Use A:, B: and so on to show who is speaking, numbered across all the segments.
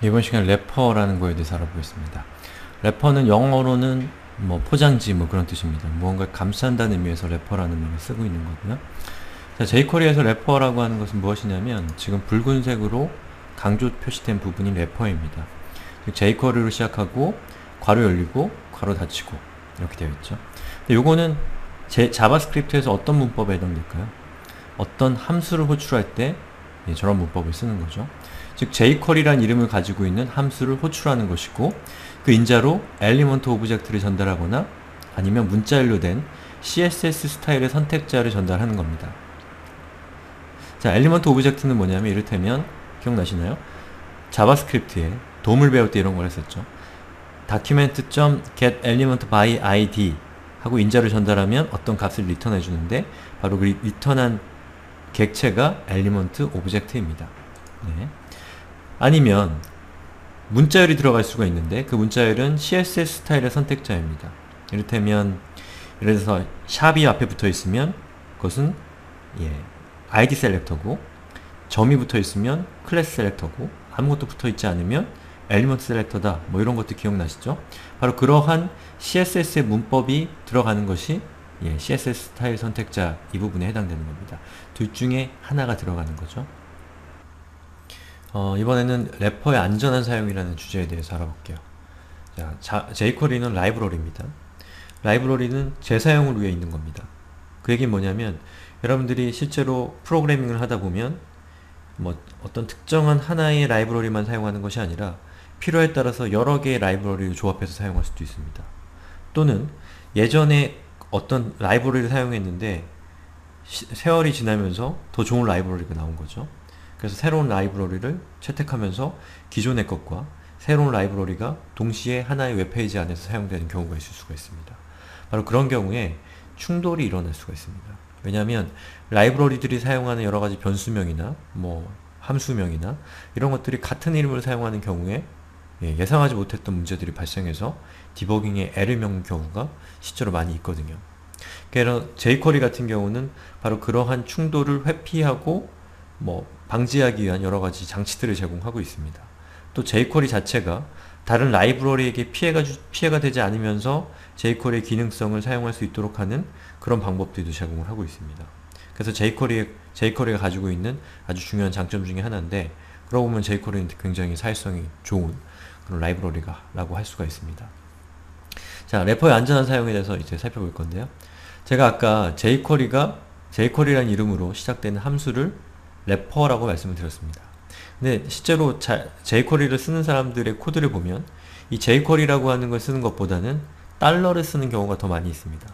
A: 이번 시간 래퍼라는 거에 대해서 알아보겠습니다. 래퍼는 영어로는 뭐 포장지 뭐 그런 뜻입니다. 무언가를 감싼다는 의미에서 래퍼라는 말을 쓰고 있는 거고요. 자, jQuery에서 래퍼라고 하는 것은 무엇이냐면 지금 붉은색으로 강조 표시된 부분이 래퍼입니다. 즉 jQuery로 시작하고 괄호 열리고 괄호 닫히고 이렇게 되어 있죠. 근데 요거는 자바스크립트에서 어떤 문법에 해당될까요? 어떤 함수를 호출할 때 저런 문법을 쓰는 거죠. 즉 jQuery란 이름을 가지고 있는 함수를 호출하는 것이고 그 인자로 엘리먼트 오브젝트를 전달하거나 아니면 문자열로 된 CSS 스타일의 선택자를 전달하는 겁니다. 자, 엘리먼트 오브젝트는 뭐냐면 이를테면 기억나시나요? 자바스크립트에 돔을 배울 때 이런 걸 했었죠. document.getElementById 하고 인자를 전달하면 어떤 값을 리턴해 주는데 바로 그 리턴한 객체가 엘리먼트 오브젝트입니다. 네. 아니면 문자열이 들어갈 수가 있는데 그 문자열은 CSS 스타일의 선택자입니다. 이를테면 예를 들어서 샵이 앞에 붙어 있으면 그것은 ID 셀렉터고 점이 붙어 있으면 클래스 셀렉터고 아무것도 붙어 있지 않으면 엘리먼트 셀렉터다 뭐 이런 것도 기억나시죠? 바로 그러한 CSS의 문법이 들어가는 것이 CSS 스타일 선택자 이 부분에 해당되는 겁니다. 둘 중에 하나가 들어가는 거죠. 이번에는 래퍼의 안전한 사용이라는 주제에 대해서 알아볼게요. 자, jQuery는 라이브러리입니다. 라이브러리는 재사용을 위해 있는 겁니다. 그 얘기는 뭐냐면 여러분들이 실제로 프로그래밍을 하다 보면 뭐 어떤 특정한 하나의 라이브러리만 사용하는 것이 아니라 필요에 따라서 여러 개의 라이브러리를 조합해서 사용할 수도 있습니다. 또는 예전에 어떤 라이브러리를 사용했는데 세월이 지나면서 더 좋은 라이브러리가 나온 거죠. 그래서 새로운 라이브러리를 채택하면서 기존의 것과 새로운 라이브러리가 동시에 하나의 웹페이지 안에서 사용되는 경우가 있을 수가 있습니다. 바로 그런 경우에 충돌이 일어날 수가 있습니다. 왜냐하면 라이브러리들이 사용하는 여러가지 변수명이나 뭐 함수명이나 이런 것들이 같은 이름을 사용하는 경우에 예상하지 못했던 문제들이 발생해서 디버깅에 에러를 겪는 경우가 실제로 많이 있거든요. 그래서 jQuery 같은 경우는 바로 그러한 충돌을 회피하고 뭐 방지하기 위한 여러가지 장치들을 제공하고 있습니다. 또 jQuery 자체가 다른 라이브러리에게 피해가 되지 않으면서 jQuery의 기능성을 사용할 수 있도록 하는 그런 방법들도 제공을 하고 있습니다. 그래서 jQuery가 가지고 있는 아주 중요한 장점 중에 하나인데 그러고 보면 jQuery는 굉장히 사회성이 좋은 그런 라이브러리가 라고 할 수가 있습니다. 자, 래퍼의 안전한 사용에 대해서 이제 살펴볼 건데요. 제가 아까 jQuery라는 이름으로 시작되는 함수를 래퍼라고 말씀을 드렸습니다. 근데 실제로 jQuery를 쓰는 사람들의 코드를 보면 이 jQuery라고 하는 걸 쓰는 것보다는 달러를 쓰는 경우가 더 많이 있습니다.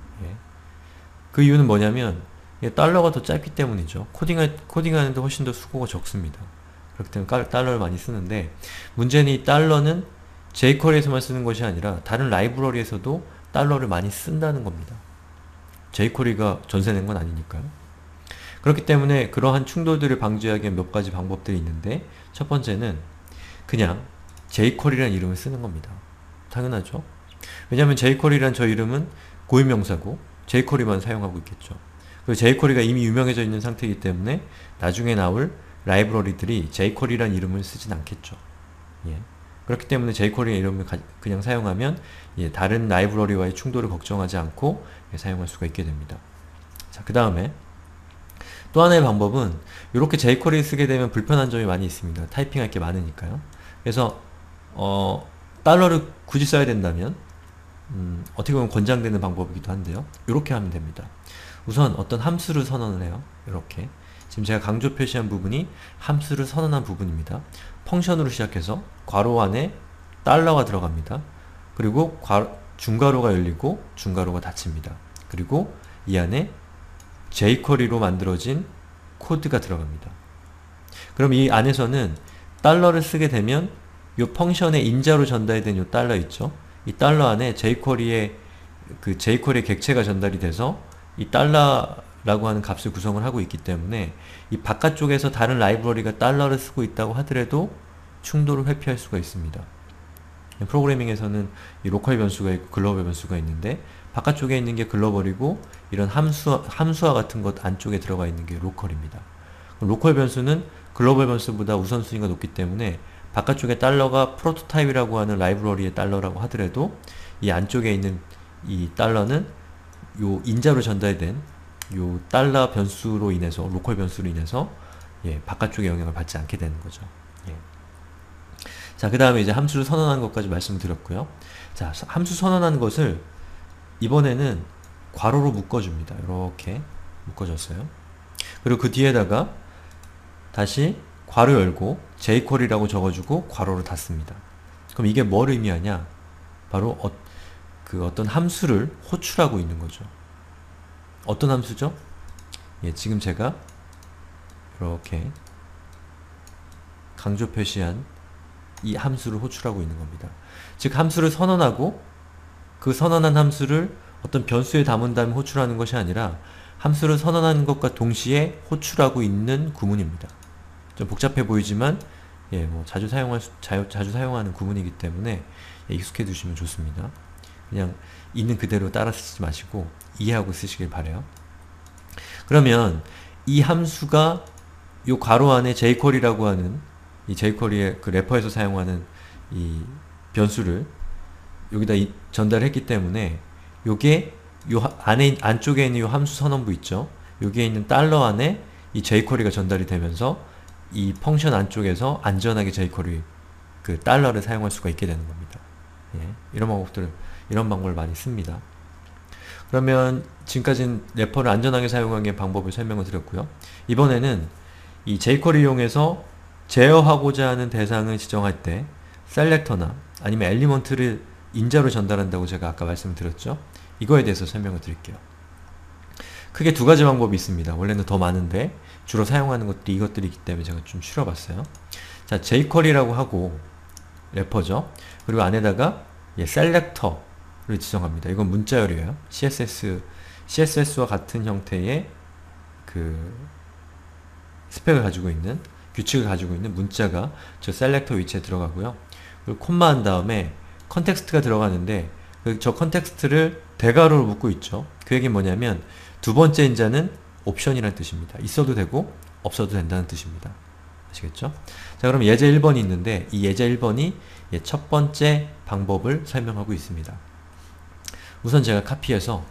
A: 그 이유는 뭐냐면 달러가 더 짧기 때문이죠. 코딩하는데 훨씬 더 수고가 적습니다. 그렇기 때문에 달러를 많이 쓰는데 문제는 이 달러는 jQuery에서만 쓰는 것이 아니라 다른 라이브러리에서도 달러를 많이 쓴다는 겁니다. jQuery가 전세낸 건 아니니까요. 그렇기 때문에 그러한 충돌들을 방지하기 위한 몇 가지 방법들이 있는데 첫 번째는 그냥 jQuery라는 이름을 쓰는 겁니다. 당연하죠. 왜냐하면 jQuery라는 저 이름은 고유명사고 jQuery만 사용하고 있겠죠. 그리고 jQuery가 이미 유명해져 있는 상태이기 때문에 나중에 나올 라이브러리들이 jQuery라는 이름을 쓰진 않겠죠. 그렇기 때문에 jQuery 이름을 그냥 사용하면 다른 라이브러리와의 충돌을 걱정하지 않고 사용할 수가 있게 됩니다. 자, 그 다음에 또 하나의 방법은 이렇게 jQuery 쓰게 되면 불편한 점이 많이 있습니다. 타이핑할 게 많으니까요. 그래서 달러를 굳이 써야 된다면 어떻게 보면 권장되는 방법이기도 한데요. 이렇게 하면 됩니다. 우선 어떤 함수를 선언을 해요. 이렇게 지금 제가 강조 표시한 부분이 함수를 선언한 부분입니다. 펑션으로 시작해서 괄호 안에 달러가 들어갑니다. 그리고 중괄호가 열리고 중괄호가 닫힙니다. 그리고 이 안에 jQuery로 만들어진 코드가 들어갑니다. 그럼 이 안에서는 달러를 쓰게 되면 이 펑션의 인자로 전달된 이 달러 있죠? 이 달러 안에 jQuery의 객체가 전달이 돼서 이 달러라고 하는 값을 구성을 하고 있기 때문에 이 바깥쪽에서 다른 라이브러리가 달러를 쓰고 있다고 하더라도 충돌을 회피할 수가 있습니다. 프로그래밍에서는 이 로컬 변수가 있고 글로벌 변수가 있는데 바깥쪽에 있는 게 글로벌이고 이런 함수와 같은 것 안쪽에 들어가 있는 게 로컬입니다. 로컬 변수는 글로벌 변수보다 우선순위가 높기 때문에 바깥쪽에 달러가 프로토타입이라고 하는 라이브러리의 달러라고 하더라도 이 안쪽에 있는 이 달러는 요 인자로 전달된 요 달러 변수로 인해서, 로컬 변수로 인해서 바깥쪽에 영향을 받지 않게 되는 거죠. 자, 그 다음에 이제 함수를 선언하는 것까지 말씀을 드렸고요. 자, 함수 선언하는 것을 이번에는 괄호로 묶어줍니다. 이렇게 묶어줬어요. 그리고 그 뒤에다가 다시 괄호 열고 jQuery라고 적어주고 괄호를 닫습니다. 그럼 이게 뭘 의미하냐? 바로 어떤 함수를 호출하고 있는 거죠. 어떤 함수죠? 지금 제가 이렇게 강조 표시한 이 함수를 호출하고 있는 겁니다. 즉 함수를 선언하고 그 선언한 함수를 어떤 변수에 담은 다음에 호출하는 것이 아니라 함수를 선언하는 것과 동시에 호출하고 있는 구문입니다. 좀 복잡해 보이지만 뭐 자주 사용하는 구문이기 때문에 익숙해 두시면 좋습니다. 그냥 있는 그대로 따라 쓰지 마시고 이해하고 쓰시길 바래요. 그러면 이 함수가 요 괄호 안에 jQuery라고 하는 이 jQuery의 그 래퍼에서 사용하는 이 변수를 여기다 전달했기 때문에 요게 요 안쪽에 있는 요 함수 선언부 있죠? 여기에 있는 달러 안에 이 jQuery가 전달이 되면서 이 펑션 안쪽에서 안전하게 jQuery 그 달러를 사용할 수가 있게 되는 겁니다. 이런 방법을 많이 씁니다. 그러면 지금까지는 래퍼를 안전하게 사용하는 방법을 설명을 드렸고요. 이번에는 이 jQuery 이용해서 제어하고자 하는 대상을 지정할 때 셀렉터나 아니면 엘리먼트를 인자로 전달한다고 제가 아까 말씀드렸죠. 이거에 대해서 설명을 드릴게요. 크게 두 가지 방법이 있습니다. 원래는 더 많은데 주로 사용하는 것들이 이것들이기 때문에 제가 좀 추려봤어요. 자, jQuery라고 하고 래퍼죠. 그리고 안에다가 셀렉터를 지정합니다. 이건 문자열이에요. CSS와 같은 형태의 그 스펙을 가지고 있는, 규칙을 가지고 있는 문자가 저 셀렉터 위치에 들어가고요. 그리고 콤마 한 다음에 컨텍스트가 들어가는데 저 컨텍스트를 대괄호로 묶고 있죠. 그 얘기는 뭐냐면 두 번째 인자는 옵션이라는 뜻입니다. 있어도 되고 없어도 된다는 뜻입니다. 아시겠죠? 자, 그럼 예제 1번이 있는데 이 예제 1번이 첫 번째 방법을 설명하고 있습니다. 우선 제가 카피해서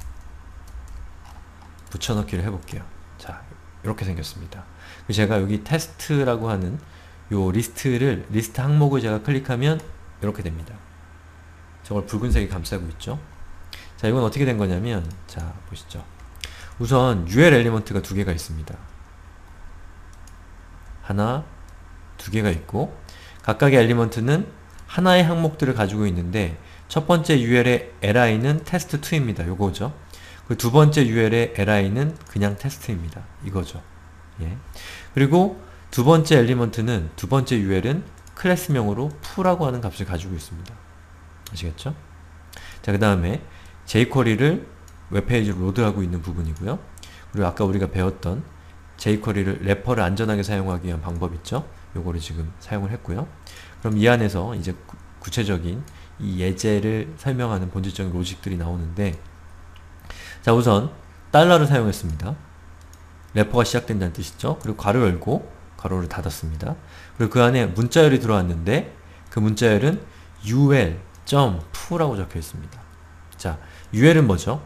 A: 붙여넣기를 해볼게요. 자, 이렇게 생겼습니다. 제가 여기 테스트라고 하는 요 리스트 항목을 제가 클릭하면 이렇게 됩니다. 저걸 붉은색이 감싸고 있죠. 자, 이건 어떻게 된 거냐면, 자, 보시죠. 우선 UL 엘리먼트가 두 개가 있습니다. 하나, 두 개가 있고 각각의 엘리먼트는 하나의 항목들을 가지고 있는데 첫 번째 UL의 li는 test2입니다. 요거죠. 그 두 번째 UL의 li는 그냥 테스트입니다. 이거죠. 그리고 두 번째 엘리먼트는, 두 번째 UL은 클래스명으로 foo라고 하는 값을 가지고 있습니다. 아시겠죠? 자, 그 다음에 jQuery를 웹페이지로 로드하고 있는 부분이고요. 그리고 아까 우리가 배웠던 jQuery를 래퍼를 안전하게 사용하기 위한 방법 있죠? 요거를 지금 사용을 했고요. 그럼 이 안에서 이제 구체적인 이 예제를 설명하는 본질적인 로직들이 나오는데, 자, 우선 달러를 사용했습니다. 래퍼가 시작된다는 뜻이죠. 그리고 괄호 열고 괄호를 닫았습니다. 그리고 그 안에 문자열이 들어왔는데 그 문자열은 ul.foo라고 적혀 있습니다. 자, ul은 뭐죠?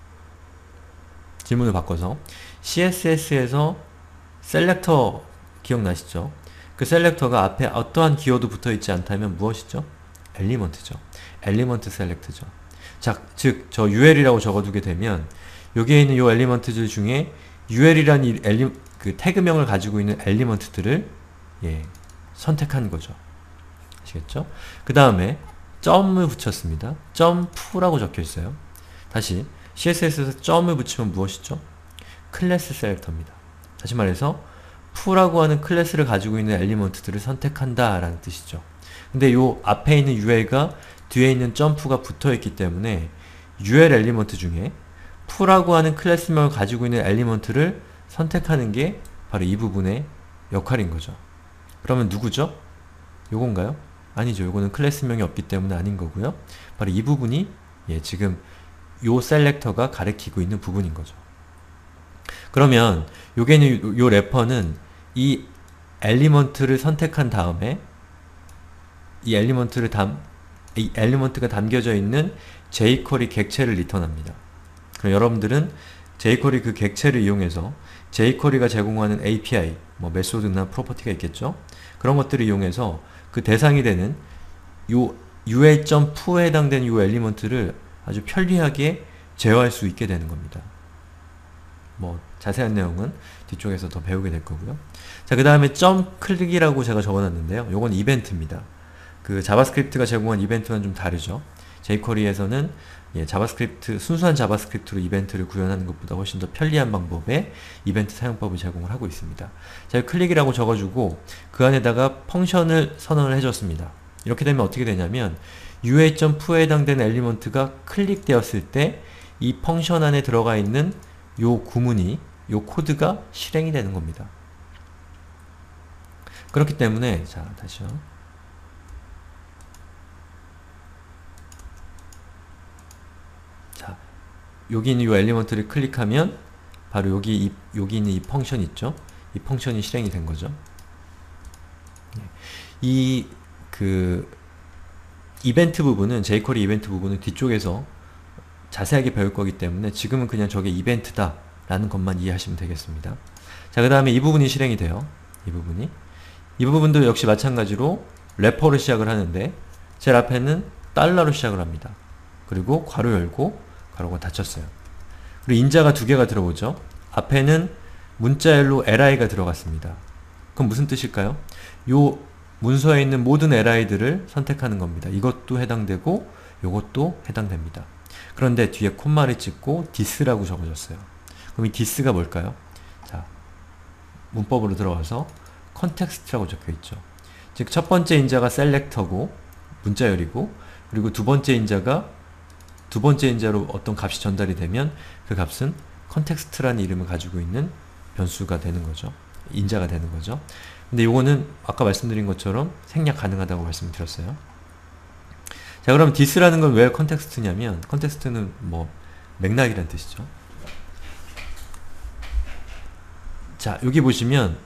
A: 질문을 바꿔서 CSS에서 셀렉터 기억나시죠? 그 셀렉터가 앞에 어떠한 기호도 붙어있지 않다면 무엇이죠? 엘리먼트죠. 엘리먼트 셀렉트죠. 자, 즉 저 ul이라고 적어두게 되면 여기에 있는 요 엘리먼트들 중에 ul이라는 그 태그명을 가지고 있는 엘리먼트들을 선택한 거죠. 아시겠죠? 그 다음에 점을 붙였습니다. .foo라고 적혀 있어요. 다시 CSS에서 점을 붙이면 무엇이죠? 클래스 셀렉터입니다. 다시 말해서 foo라고 하는 클래스를 가지고 있는 엘리먼트들을 선택한다 라는 뜻이죠. 근데 요 앞에 있는 ul가 뒤에 있는 .fo가 붙어있기 때문에 ul 엘리먼트 중에 foo라고 하는 클래스명을 가지고 있는 엘리먼트를 선택하는 게 바로 이 부분의 역할인 거죠. 그러면 누구죠? 요건가요? 아니죠. 요거는 클래스명이 없기 때문에 아닌 거고요. 바로 이 부분이 지금 요 셀렉터가 가리키고 있는 부분인 거죠. 그러면 요게는 요 래퍼는 이 엘리먼트를 선택한 다음에 이 엘리먼트가 담겨져 있는 jQuery 객체를 리턴합니다. 그럼 여러분들은 jQuery 그 객체를 이용해서 jQuery가 제공하는 API, 뭐 메소드나 프로퍼티가 있겠죠? 그런 것들을 이용해서 그 대상이 되는 요 ul.pu에 해당되는 요 엘리먼트를 아주 편리하게 제어할 수 있게 되는 겁니다. 뭐 자세한 내용은 뒤쪽에서 더 배우게 될 거고요. 자, 그 다음에 .click이라고 제가 적어놨는데요. 요건 이벤트입니다. 그 자바스크립트가 제공한 이벤트와는 좀 다르죠. jQuery에서는 순수한 자바스크립트로 이벤트를 구현하는 것보다 훨씬 더 편리한 방법의 이벤트 사용법을 제공을 하고 있습니다. 제가 클릭이라고 적어주고 그 안에다가 펑션을 선언을 해줬습니다. 이렇게 되면 어떻게 되냐면 ua.pu에 해당되는 엘리먼트가 클릭되었을 때 이 펑션 안에 들어가 있는 요 구문이, 요 코드가 실행이 되는 겁니다. 그렇기 때문에, 자, 다시요. 자, 여기 있는 요 엘리먼트를 클릭하면 바로 여기 있는 이 펑션 있죠? 이 펑션이 실행이 된 거죠. 이벤트 부분은, jQuery 이벤트 부분은 뒤쪽에서 자세하게 배울 거기 때문에 지금은 그냥 저게 이벤트다 라는 것만 이해하시면 되겠습니다. 자, 그 다음에 이 부분이 실행이 돼요. 이 부분도 역시 마찬가지로 래퍼를 시작을 하는데 제일 앞에는 달러로 시작을 합니다. 그리고 괄호 열고 괄호가 닫혔어요. 그리고 인자가 두 개가 들어오죠. 앞에는 문자열로 li가 들어갔습니다. 그럼 무슨 뜻일까요? 요 문서에 있는 모든 li들을 선택하는 겁니다. 이것도 해당되고 요것도 해당됩니다. 그런데 뒤에 콤마를 찍고 this라고 적어줬어요. 그럼 이 this가 뭘까요? 자, 문법으로 들어가서 context라고 적혀있죠. 즉 첫 번째 인자가 select고 문자열이고, 그리고 두 번째 인자로 어떤 값이 전달이 되면 그 값은 context라는 이름을 가지고 있는 변수가 되는 거죠. 인자가 되는 거죠. 근데 요거는 아까 말씀드린 것처럼 생략 가능하다고 말씀드렸어요. 자, 그럼 this라는 건 왜 컨텍스트냐면, 컨텍스트는 뭐 맥락이라는 뜻이죠. 자, 여기 보시면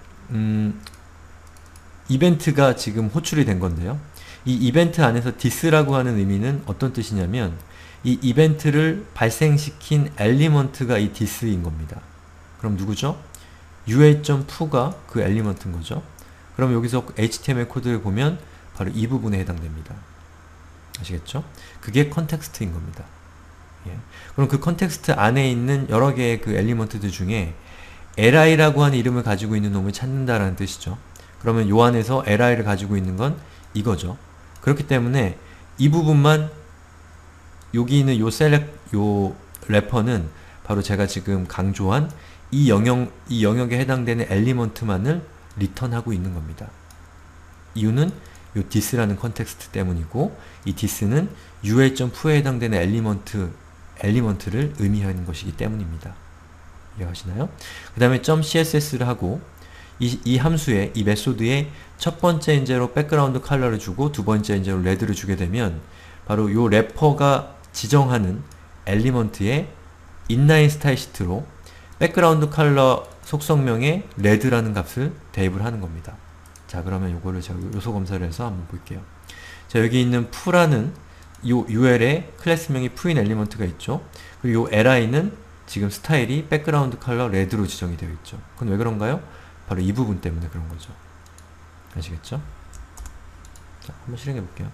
A: 이벤트가 지금 호출이 된 건데요. 이 이벤트 안에서 this라고 하는 의미는 어떤 뜻이냐면 이 이벤트를 발생시킨 엘리먼트가 이 this인 겁니다. 그럼 누구죠? ua.pu가 그 엘리먼트인 거죠. 그럼 여기서 HTML 코드를 보면 바로 이 부분에 해당됩니다. 아시겠죠? 그게 컨텍스트인 겁니다. 예. 그럼 그 컨텍스트 안에 있는 여러 개의 그 엘리먼트들 중에 li라고 하는 이름을 가지고 있는 놈을 찾는다라는 뜻이죠. 그러면 요 안에서 li를 가지고 있는 건 이거죠. 그렇기 때문에 이 부분만, 여기 있는 요 래퍼는 바로 제가 지금 강조한 이 영역에 해당되는 엘리먼트만을 리턴하고 있는 겁니다. 이유는 요 this라는 컨텍스트 때문이고, 이 this는 ul.pu에 해당되는 엘리먼트를 의미하는 것이기 때문입니다. 이해하시나요? 그 다음에 .css를 하고 이 함수에, 이 메소드에 첫 번째 인재로 백그라운드 컬러를 주고 두 번째 인재로 레드를 주게 되면 바로 요 래퍼가 지정하는 엘리먼트의 inline 스타일 시트로 백그라운드 컬러 속성명에 레드라는 값을 대입을 하는 겁니다. 자, 그러면 요거를 제가 요소 검사를 해서 한번 볼게요. 자, 여기 있는 pu라는 요 ul에 클래스명이 pu인 엘리먼트가 있죠. 그리고 요 li는 지금 스타일이 백그라운드 컬러 레드로 지정이 되어 있죠. 그건 왜 그런가요? 바로 이 부분 때문에 그런 거죠. 아시겠죠? 자, 한번 실행해 볼게요.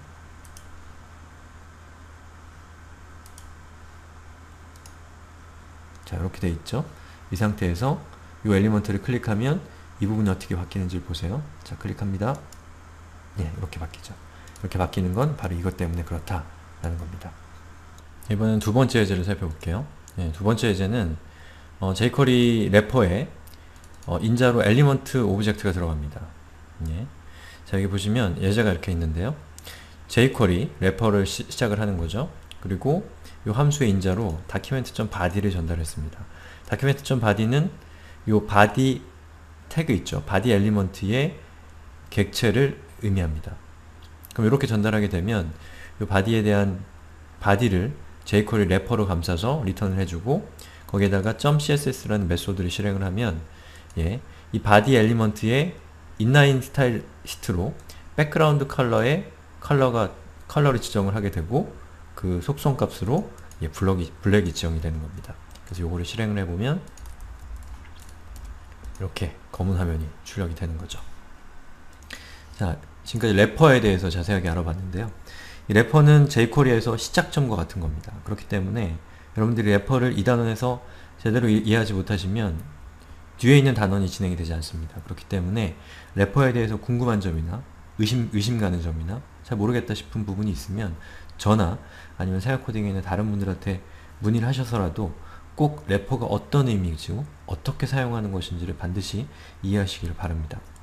A: 자, 이렇게 돼 있죠. 이 상태에서 이 엘리먼트를 클릭하면 이 부분이 어떻게 바뀌는지 보세요. 자, 클릭합니다. 네, 이렇게 바뀌죠. 이렇게 바뀌는 건 바로 이것 때문에 그렇다라는 겁니다. 이번엔 두 번째 예제를 살펴볼게요. 네, 두 번째 예제는 jQuery 래퍼에 인자로 엘리먼트 오브젝트가 들어갑니다. 예. 자, 여기 보시면 예제가 이렇게 있는데요. jQuery 래퍼를 시작을 하는 거죠. 그리고 이 함수의 인자로 document.body를 전달했습니다. document.body는 이 body 태그 있죠. body 엘리먼트의 객체를 의미합니다. 그럼 이렇게 전달하게 되면 이 body에 대한 body를 jQuery 래퍼로 감싸서 리턴을 해주고 거기에다가 .css라는 메소드를 실행을 하면 예, 이 body 엘리먼트의 inline 스타일 시트로 백그라운드 컬러의 컬러를 지정을 하게 되고 그 속성 값으로 블랙이 지정이 되는 겁니다. 그래서 요거를 실행을 해보면 이렇게 검은 화면이 출력이 되는 거죠. 자, 지금까지 래퍼에 대해서 자세하게 알아봤는데요. 이 래퍼는 jQuery에서 시작점과 같은 겁니다. 그렇기 때문에 여러분들이 래퍼를 이 단원에서 제대로 이해하지 못하시면 뒤에 있는 단원이 진행이 되지 않습니다. 그렇기 때문에 래퍼에 대해서 궁금한 점이나 의심 가는 점이나 잘 모르겠다 싶은 부분이 있으면 저나 아니면 생활코딩에 있는 다른 분들한테 문의를 하셔서라도 꼭 래퍼가 어떤 의미이고 어떻게 사용하는 것인지를 반드시 이해하시기를 바랍니다.